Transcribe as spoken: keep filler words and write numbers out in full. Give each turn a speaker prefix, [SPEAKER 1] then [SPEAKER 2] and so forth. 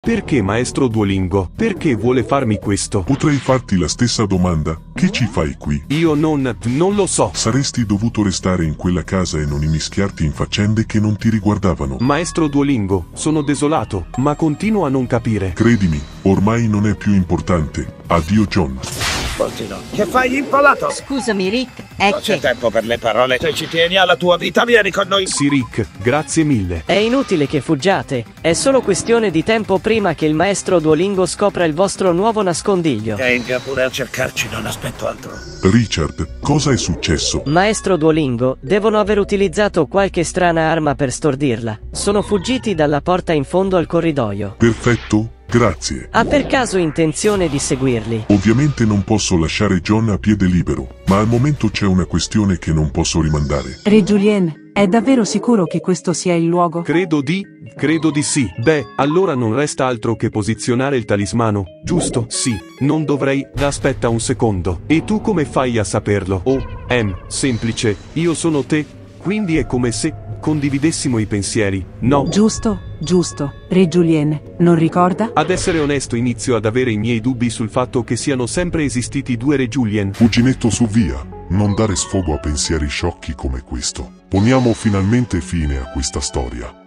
[SPEAKER 1] Perché maestro Duolingo? Perché vuole farmi questo?
[SPEAKER 2] Potrei farti la stessa domanda. Che ci fai qui?
[SPEAKER 1] Io non... non lo so.
[SPEAKER 2] Saresti dovuto restare in quella casa e non immischiarti in faccende che non ti riguardavano.
[SPEAKER 1] Maestro Duolingo, sono desolato, ma continuo a non capire.
[SPEAKER 2] Credimi, ormai non è più importante. Addio John.
[SPEAKER 3] Continua. Che fai impalato?
[SPEAKER 4] Scusami Rick, è
[SPEAKER 3] Non c'è
[SPEAKER 4] che...
[SPEAKER 3] tempo per le parole. Se ci tieni alla tua vita, vieni con noi.
[SPEAKER 1] Sì Rick, grazie mille.
[SPEAKER 5] È inutile che fuggiate, è solo questione di tempo prima che il maestro Duolingo scopra il vostro nuovo nascondiglio.
[SPEAKER 3] Venga pure a cercarci, non aspetto altro.
[SPEAKER 2] Richard, cosa è successo?
[SPEAKER 5] Maestro Duolingo, devono aver utilizzato qualche strana arma per stordirla. Sono fuggiti dalla porta in fondo al corridoio.
[SPEAKER 2] Perfetto, grazie.
[SPEAKER 5] Ha per caso intenzione di seguirli?
[SPEAKER 2] Ovviamente non posso lasciare John a piede libero, ma al momento c'è una questione che non posso rimandare.
[SPEAKER 6] Re Julien, è davvero sicuro che questo sia il luogo?
[SPEAKER 1] Credo di... credo di sì. Beh, allora non resta altro che posizionare il talismano, giusto? Sì, non dovrei... Aspetta un secondo. E tu come fai a saperlo? Oh, em, semplice, io sono te, quindi è come se condividessimo i pensieri, no?
[SPEAKER 6] Giusto, giusto. Re Julien, non ricorda?
[SPEAKER 1] Ad essere onesto inizio ad avere i miei dubbi sul fatto che siano sempre esistiti due Re Julien.
[SPEAKER 2] Cuginetto su via, non dare sfogo a pensieri sciocchi come questo. Poniamo finalmente fine a questa storia.